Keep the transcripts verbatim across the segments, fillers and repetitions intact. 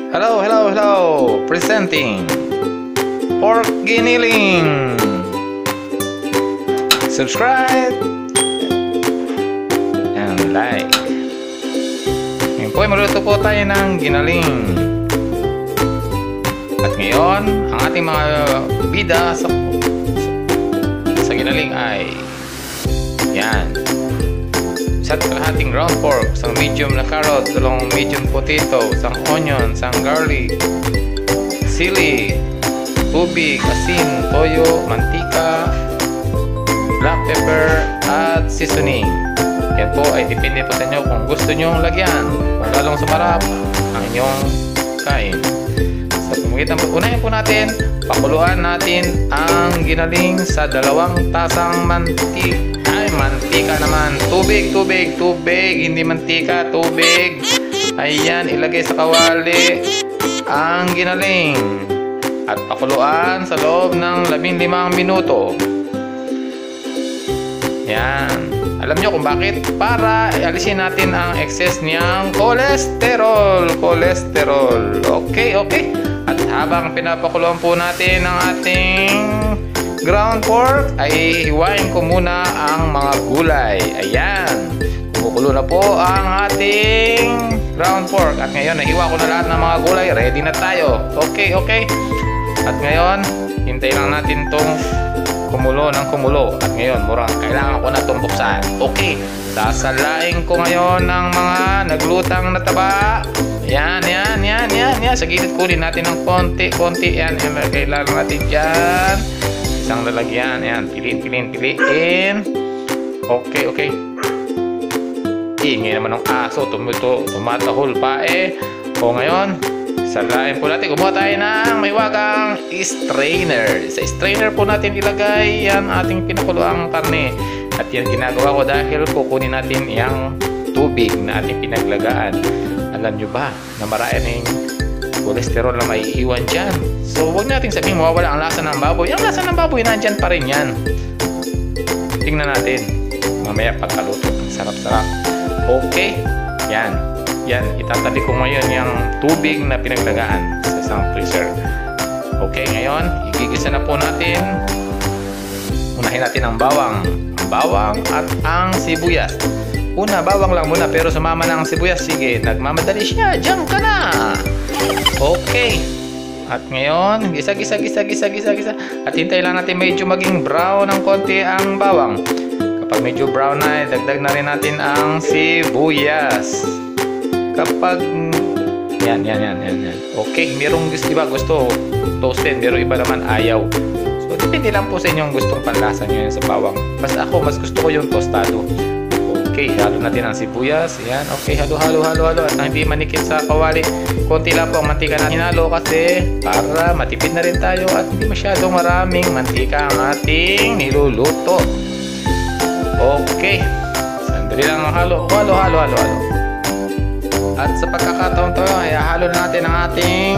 Hello, hello, hello! Presenting pork giniling. Subscribe and like. Ngayon po ay magluluto po tayo ng ginaling. At ngayon, ang ating mga bida sa, sa ginaling ay yan. Isa't kalahating ground pork, isang medium na carrot, dalawang medium potato, isang onion, isang garlic, sili, tubig, asin, toyo, mantika, black pepper, at seasoning. Yan po ay depende po sa inyo kung gusto nyong lagyan, kung lalong sumarap ang inyong kain. Sa pamagitan po, unahin po natin, pakuluan natin ang ginaling sa dalawang tasang mantika. Ay, mantika naman. Tubig, tubig, tubig. Hindi mantika, tubig. Ayan, ilagay sa kawali ang ginaling. At pakuluan sa loob ng labing limang minuto. Ayan. Alam nyo kung bakit? Para alisin natin ang excess niyang cholesterol. Cholesterol. Okay, okay. At habang pinapakuluan po natin ang ating ground pork, ay hiwain ko muna ang mga gulay. Ayan. Kumukulo na po ang ating ground pork. At ngayon, nahiwa ko na lahat ng mga gulay. Ready na tayo. Okay, okay. At ngayon, hintay lang natin tong kumulo ng kumulo. At ngayon, murang kailangan ko na itong buksan. Okay. Sasalain ko ngayon ng mga naglutang na taba. Yan, yan, yan, yan, yan. Sa gilid kunin natin ng konti, konti. Yan, yan. Kailangan natin dyan. Isang lalagyan. Ayan. Piliin, piliin, piliin. Okay, okay. Ingay naman ng aso. Tumuto, tumatahol pa eh. O ngayon, salain po natin. Kumuha tayo ng may wagang strainer. Sa strainer po natin ilagay yan ating pinakuluang karne. At yan ginagawa ko dahil kukunin natin yung tubig na ating pinaglagaan. Alam nyo ba na maraming cholesterol na maiiwan dyan? So, huwag natin sabihin mawawala ang lasa ng baboy. Ang lasa ng baboy nandyan pa rin yan. Tingnan natin. Mamaya pagkaluto. Sarap-sarap. Okay. Yan. Yan. Itatabi ko ngayon yung tubig na pinaglagaan sa isang freezer. Okay. Ngayon, igigisa na po natin. Unahin natin ang bawang. Ang bawang at ang sibuyas. Una, bawang lang muna pero sumama na ang sibuyas. Sige, nagmamadali siya. Diyan ka na. Okay. At ngayon, gisa, gisa, gisa, gisa, gisa, gisa. At hintay lang natin medyo maging brown ng konti ang bawang. Kapag medyo brown na, dagdag na rin natin ang sibuyas. Kapag yan, yan, yan, yan, yan. Okay, merong gusto, iba gusto toasted, pero iba naman ayaw. So, depende lang po sa inyong gustong panlasa nyo yan sa bawang. Basta ako, mas gusto ko yung tostado. Okay, halo natin ang sibuyas. Ayan, okay, halo, halo, halo, halo. At hindi manikit sa kawali. Konti lang po ang mantika na hinalo kasi para matipid na rin tayo at hindi masyadong maraming mantika ang ating niluluto. Okay, sandali lang ang halo. Halo, halo, halo, halo. At sa pagkakataon to, ay halo natin ang ating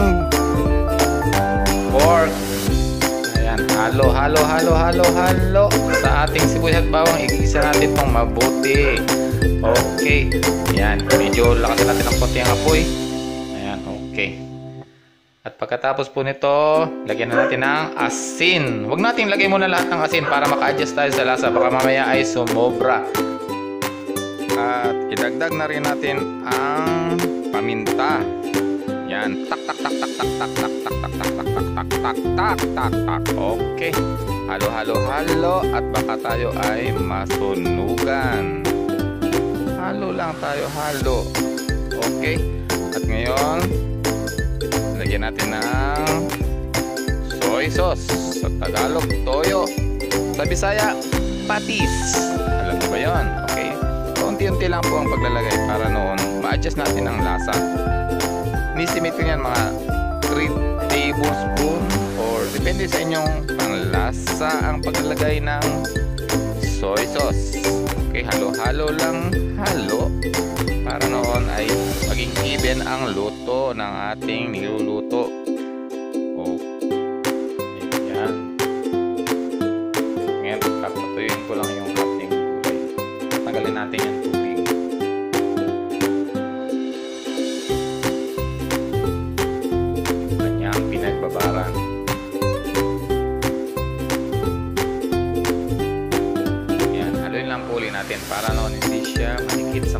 pork. Halo, halo, halo, halo, halo. Sa ating sibuyas at bawang, igisa natin itong mabuti. Okay. Ayan. Medyo lakasan natin ang konti ang apoy. Ayan. Okay. At pagkatapos po nito, lagyan na natin ng asin. Huwag natin lagay muna lahat ng asin para maka-adjust tayo sa lasa. Baka mamaya ay sumobra. At idagdag na rin natin ang paminta. Yan, tak tak tak tak tak tak tak tak tak tak tak tak tak tak tak tak tak. Okay. Halo halo halo at baka tayo ay masunugan. Halo lang tayo, halo. Okay. At ngayon, lagyan natin ng soy sauce. Sa Tagalog, toyo. Sa Bisaya, patis. Alam mo ba yun? Okay. Unti-unti lang po ang paglalagay para noon ma-adjust natin ang lasa. Ni-estimate ko yan mga three tablespoon or depende sa inyong panglasa ang paglalagay ng soy sauce. Okay, halo-halo lang, halo para noon ay maging even ang luto ng ating niluluto. Oh, yan. Ngayon, papatuyin ko lang yung ating gulay. Tanggalin natin yung tubig.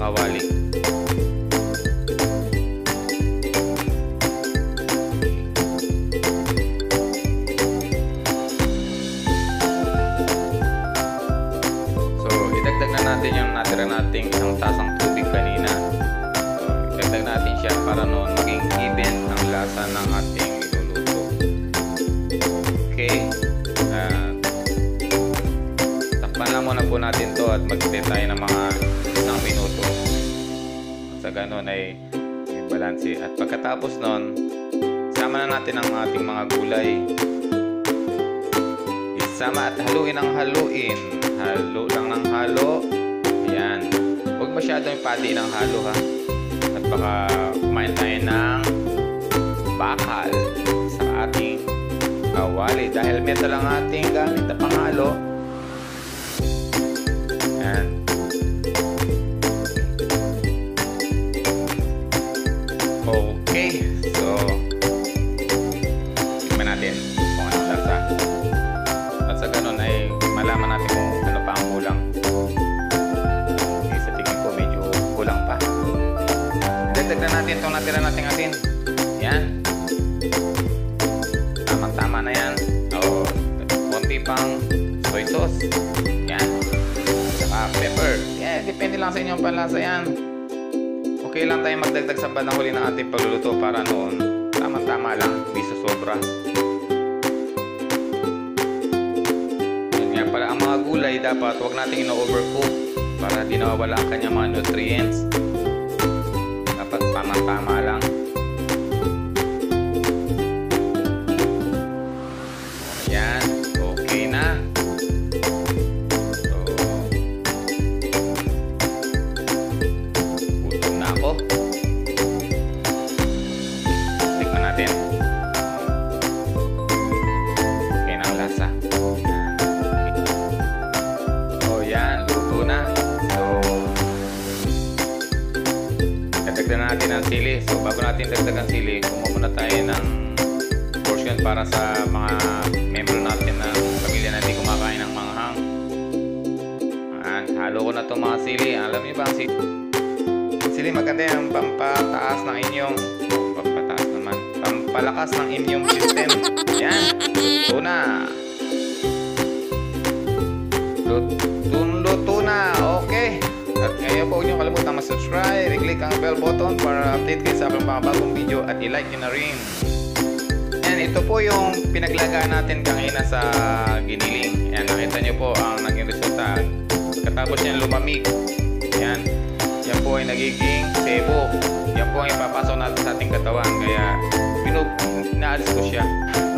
kawali. So, idagdag na natin yung natira nating isang tasang tubig kanina. So, idagdag natin siya para noon maging even ang lasa ng ating iluluto. Okay. Uh, takpan lang muna po natin to at mag-stay tayo ng mga isang minuto. Sa ganun ay yung balanse. At pagkatapos nun, isama na natin ang ating mga gulay. Isama at haluin ang haluin. Halo lang ng halo. Ayan. Huwag masyadong ipati ng halo ha. At baka kumain tayo ng bakal sa ating kawali. Dahil metal ang ating gamit na panghalo. Ayan. Okay. So, tignan natin kung anong lasa. At sa ganun ay malaman natin kung ano pa ang kulang. Okay, sa tingin ko medyo kulang pa. Dagdagan natin itong natira nating asin. Yan. Tamang-tama na yan. O, konti pang soy sauce. Yan. Saka pepper. Yan, depende lang sa inyong panlasa yan. Okay lang tayo magdagdag sa bandang huli ng ating pagluluto para noon tamang-tama lang, hindi sobra. Yun nga pala, ang mga gulay dapat huwag natin ino-overcook para di nawawala ang kanyang mga nutrients. Dapat tamang-tama lang. Ayan, okay na. Tikman natin. Okay na ang lasa. Oh yan, luto na. So, dagdagan natin ang sili. So, bago natin dagdagan sili, kumuha muna tayo ng portion para sa mga membro natin ng pamilya na hindi kumakain ng manghang. Ayan, halo ko na itong mga sili. Alam niyo ba ang sili? Sili maganda yung pampataas ng inyong oh, pampataas naman pampalakas ng immune system. Yan, luto na. Luto, luto na. Okay. At ngayon po huwag niyo kalimutan mag-subscribe, i-click ang bell button para update kayo sa aking mga bagong video at i-like nyo na rin. Yan, ito po yung pinaglagaan natin kanina sa giniling. Yan, nakita nyo po ang naging resulta. Katapos niyan lumamig. Yan. Yan po ay nagiging sebo. Yan po ang ipapasok natin sa ating katawan. Kaya pinug, inaalis ko siya.